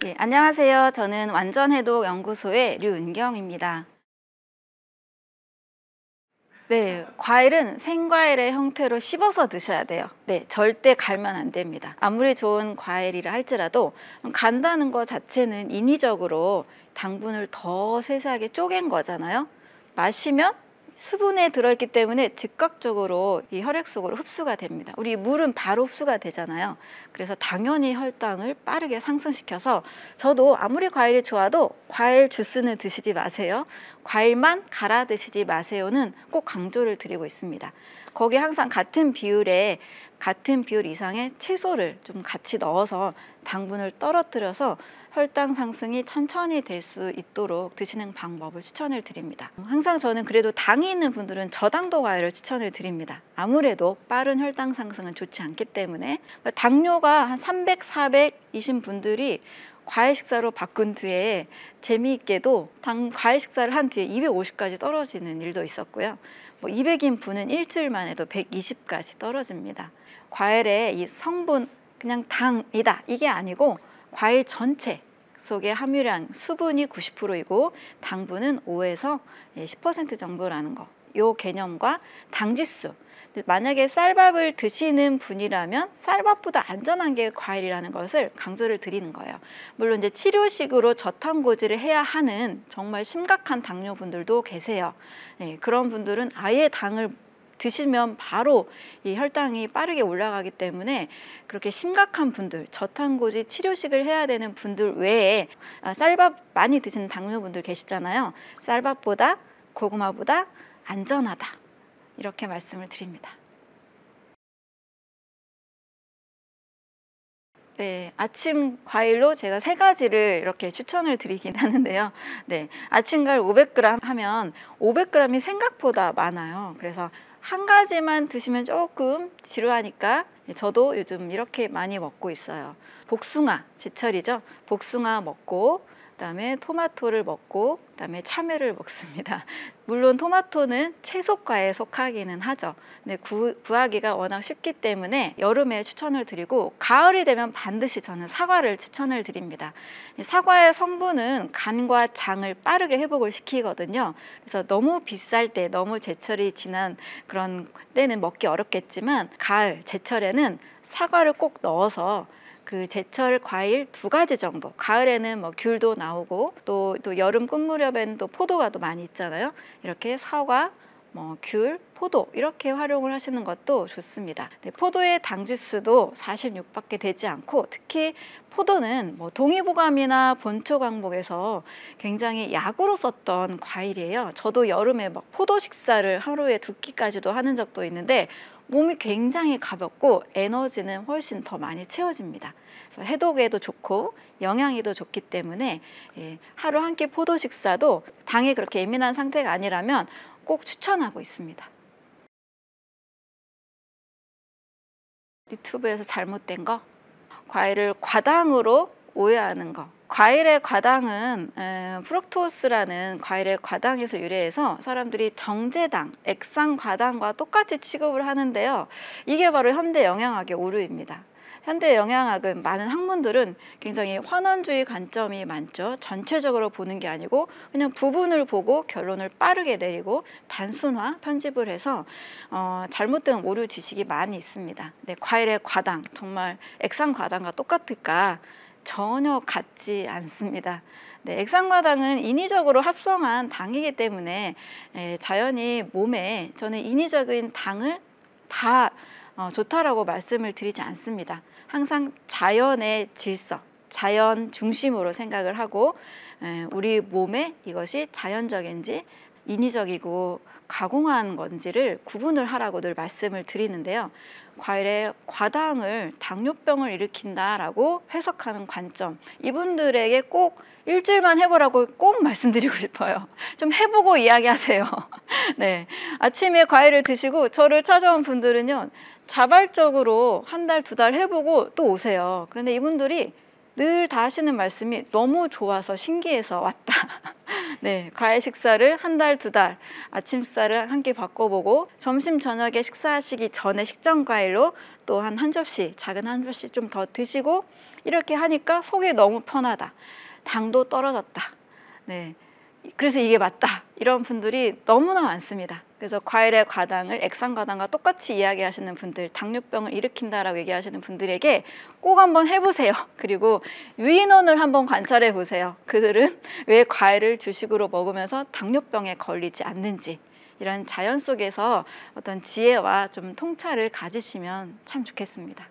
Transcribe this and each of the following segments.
예, 안녕하세요. 저는 완전해독 연구소의 류은경입니다. 네, 과일은 생과일의 형태로 씹어서 드셔야 돼요. 네, 절대 갈면 안 됩니다. 아무리 좋은 과일이라 할지라도 간다는 것 자체는 인위적으로 당분을 더 세세하게 쪼갠 거잖아요. 마시면 수분에 들어있기 때문에 즉각적으로 이 혈액 속으로 흡수가 됩니다. 우리 물은 바로 흡수가 되잖아요. 그래서 당연히 혈당을 빠르게 상승시켜서, 저도 아무리 과일이 좋아도 과일 주스는 드시지 마세요. 과일만 갈아 드시지 마세요는 꼭 강조를 드리고 있습니다. 거기에 항상 같은 비율 이상의 채소를 좀 같이 넣어서 당분을 떨어뜨려서 혈당 상승이 천천히 될 수 있도록 드시는 방법을 추천을 드립니다. 항상 저는 그래도 당이 있는 분들은 저당도 과일을 추천을 드립니다. 아무래도 빠른 혈당 상승은 좋지 않기 때문에. 당뇨가 한 300, 400이신 분들이 과일 식사로 바꾼 뒤에 재미있게도 과일 식사를 한 뒤에 250까지 떨어지는 일도 있었고요. 200인 분은 일주일 만에도 120까지 떨어집니다. 과일의 이 성분, 그냥 당이다 이게 아니고 과일 전체 속의 함유량, 수분이 90%이고 당분은 5에서 10% 정도라는 거, 이 개념과 당지수. 만약에 쌀밥을 드시는 분이라면 쌀밥보다 안전한 게 과일이라는 것을 강조를 드리는 거예요. 물론 이제 치료식으로 저탄고지를 해야 하는 정말 심각한 당뇨분들도 계세요. 네, 그런 분들은 아예 당을 드시면 바로 이 혈당이 빠르게 올라가기 때문에 그렇게 심각한 분들, 저탄고지 치료식을 해야 되는 분들 외에 쌀밥 많이 드시는 당뇨분들 계시잖아요. 쌀밥보다 고구마보다 안전하다, 이렇게 말씀을 드립니다. 네, 아침 과일로 제가 3가지를 이렇게 추천을 드리긴 하는데요. 네, 아침 과일 500g 하면 500g이 생각보다 많아요. 그래서 한 가지만 드시면 조금 지루하니까 저도 요즘 이렇게 많이 먹고 있어요. 복숭아, 제철이죠. 복숭아 먹고, 그다음에 토마토를 먹고, 그다음에 참외를 먹습니다. 물론 토마토는 채소과에 속하기는 하죠. 근데 구하기가 워낙 쉽기 때문에 여름에 추천을 드리고, 가을이 되면 반드시 저는 사과를 추천을 드립니다. 사과의 성분은 간과 장을 빠르게 회복을 시키거든요. 그래서 너무 비쌀 때, 너무 제철이 지난 그런 때는 먹기 어렵겠지만 가을, 제철에는 사과를 꼭 넣어서 그 제철 과일 2가지 정도, 가을에는 귤도 나오고 또 여름 끝 무렵에는 또 포도가 또 많이 있잖아요. 이렇게 사과, 귤, 포도 이렇게 활용을 하시는 것도 좋습니다. 네, 포도의 당지수도 46밖에 되지 않고, 특히 포도는 동의보감이나 본초강복에서 굉장히 약으로 썼던 과일이에요. 저도 여름에 포도 식사를 하루에 2끼까지도 하는 적도 있는데 몸이 굉장히 가볍고 에너지는 훨씬 더 많이 채워집니다. 그래서 해독에도 좋고 영양에도 좋기 때문에 하루 한 끼 포도 식사도 당에 그렇게 예민한 상태가 아니라면 꼭 추천하고 있습니다. 유튜브에서 잘못된 거, 과일을 과당으로 오해하는 거. 과일의 과당은 프룩토스라는 과일의 과당에서 유래해서 사람들이 정제당, 액상과당과 똑같이 취급을 하는데요. 이게 바로 현대 영양학의 오류입니다. 현대 영양학은, 많은 학문들은 굉장히 환원주의 관점이 많죠. 전체적으로 보는 게 아니고 그냥 부분을 보고 결론을 빠르게 내리고 단순화, 편집을 해서 잘못된 오류 지식이 많이 있습니다. 네, 과일의 과당, 정말 액상과당과 똑같을까? 전혀 같지 않습니다. 네, 액상과당은 인위적으로 합성한 당이기 때문에 자연히 몸에, 저는 인위적인 당을 다 좋다라고 말씀을 드리지 않습니다. 항상 자연의 질서, 자연 중심으로 생각을 하고 우리 몸에 이것이 자연적인지 인위적이고 가공한 건지를 구분을 하라고 늘 말씀을 드리는데요. 과일의 과당을 당뇨병을 일으킨다라고 해석하는 관점, 이분들에게 꼭 일주일만 해보라고 꼭 말씀드리고 싶어요. 좀 해보고 이야기하세요. 네, 아침에 과일을 드시고 저를 찾아온 분들은요, 자발적으로 1달, 2달 해보고 또 오세요. 그런데 이분들이 늘 다 하시는 말씀이 너무 좋아서 신기해서 왔다. 네, 과일 식사를 1달, 2달, 아침 식사를 한 끼 바꿔보고 점심 저녁에 식사하시기 전에 식전 과일로 또 한 접시, 작은 한 접시 좀 더 드시고 이렇게 하니까 속이 너무 편하다. 당도 떨어졌다. 네. 그래서 이게 맞다. 이런 분들이 너무나 많습니다. 그래서 과일의 과당을 액상과당과 똑같이 이야기하시는 분들, 당뇨병을 일으킨다라고 얘기하시는 분들에게 꼭 한번 해보세요. 그리고 유인원을 한번 관찰해 보세요. 그들은 왜 과일을 주식으로 먹으면서 당뇨병에 걸리지 않는지, 이런 자연 속에서 어떤 지혜와 좀 통찰을 가지시면 참 좋겠습니다.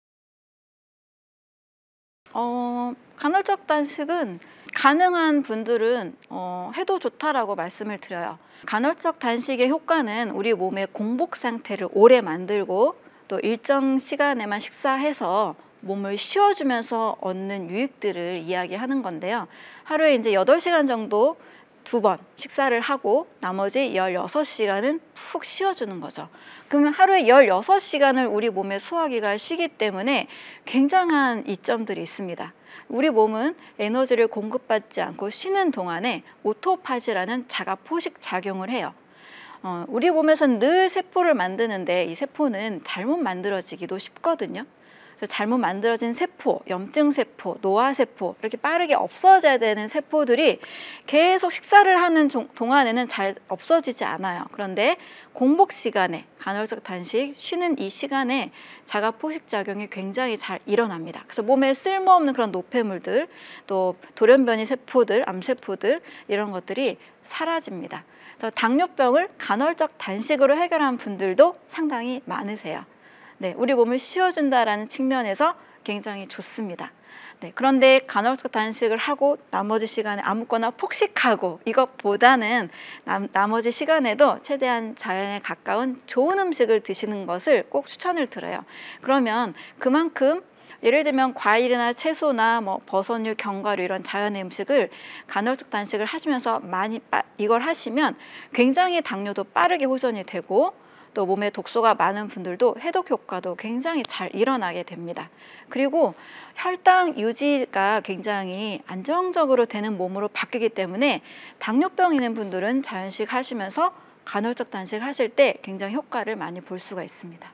간헐적 단식은 가능한 분들은 해도 좋다라고 말씀을 드려요. 간헐적 단식의 효과는 우리 몸의 공복 상태를 오래 만들고 또 일정 시간에만 식사해서 몸을 쉬어주면서 얻는 유익들을 이야기하는 건데요. 하루에 이제 8시간 정도 2번 식사를 하고 나머지 16시간은 푹 쉬어주는 거죠. 그러면 하루에 16시간을 우리 몸의 소화기가 쉬기 때문에 굉장한 이점들이 있습니다. 우리 몸은 에너지를 공급받지 않고 쉬는 동안에 오토파지라는 자가 포식 작용을 해요. 우리 몸에서는 늘 세포를 만드는데 이 세포는 잘못 만들어지기도 쉽거든요. 그래서 잘못 만들어진 세포, 염증세포, 노화세포, 이렇게 빠르게 없어져야 되는 세포들이 계속 식사를 하는 동안에는 잘 없어지지 않아요. 그런데 공복 시간에, 간헐적 단식, 쉬는 이 시간에 자가 포식작용이 굉장히 잘 일어납니다. 그래서 몸에 쓸모없는 그런 노폐물들, 또 돌연변이 세포들, 암세포들, 이런 것들이 사라집니다. 그래서 당뇨병을 간헐적 단식으로 해결한 분들도 상당히 많으세요. 네, 우리 몸을 쉬어준다라는 측면에서 굉장히 좋습니다. 네, 그런데 간헐적 단식을 하고 나머지 시간에 아무거나 폭식하고 이것보다는 나머지 시간에도 최대한 자연에 가까운 좋은 음식을 드시는 것을 꼭 추천을 드려요. 그러면 그만큼 예를 들면 과일이나 채소나 뭐 버섯류, 견과류 이런 자연의 음식을 간헐적 단식을 하시면서 많이 이걸 하시면 굉장히 당뇨도 빠르게 호전이 되고 또 몸에 독소가 많은 분들도 해독 효과도 굉장히 잘 일어나게 됩니다. 그리고 혈당 유지가 굉장히 안정적으로 되는 몸으로 바뀌기 때문에 당뇨병 있는 분들은 자연식 하시면서 간헐적 단식 하실 때 굉장히 효과를 많이 볼 수가 있습니다.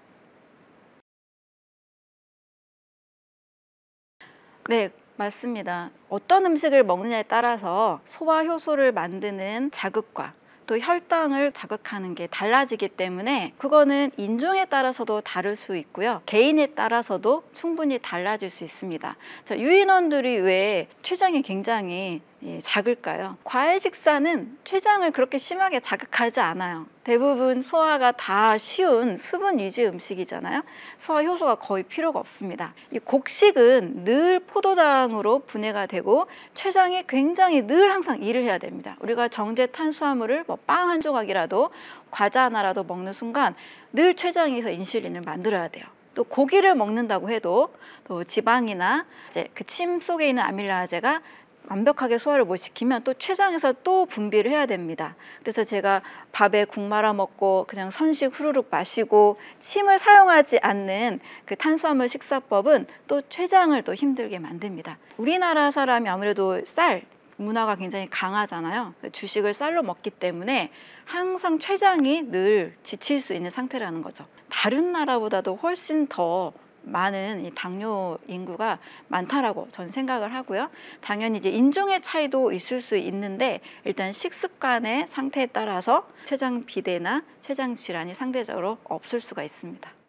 네, 맞습니다. 어떤 음식을 먹느냐에 따라서 소화 효소를 만드는 자극과 또 혈당을 자극하는 게 달라지기 때문에 그거는 인종에 따라서도 다를 수 있고요. 개인에 따라서도 충분히 달라질 수 있습니다. 유인원들이 왜 췌장이 굉장히 작을까요? 과일 식사는 췌장을 그렇게 심하게 자극하지 않아요. 대부분 소화가 다 쉬운 수분 위주의 음식이잖아요. 소화 효소가 거의 필요가 없습니다. 이 곡식은 늘 포도당으로 분해가 되고 췌장이 굉장히 늘 항상 일을 해야 됩니다. 우리가 정제 탄수화물을 뭐 빵 한 조각이라도 과자 하나라도 먹는 순간 늘 췌장에서 인슐린을 만들어야 돼요. 또 고기를 먹는다고 해도 또 지방이나 이제 그 침 속에 있는 아밀라제가 완벽하게 소화를 못 시키면 또 췌장에서 또 분비를 해야 됩니다. 그래서 제가 밥에 국 말아 먹고 그냥 선식 후루룩 마시고 침을 사용하지 않는 그 탄수화물 식사법은 또 췌장을 또 힘들게 만듭니다. 우리나라 사람이 아무래도 쌀 문화가 굉장히 강하잖아요. 주식을 쌀로 먹기 때문에 항상 췌장이 늘 지칠 수 있는 상태라는 거죠. 다른 나라보다도 훨씬 더 많은 이 당뇨 인구가 많다라고 저는 생각을 하고요. 당연히 이제 인종의 차이도 있을 수 있는데 일단 식습관의 상태에 따라서 췌장 비대나 췌장 질환이 상대적으로 없을 수가 있습니다.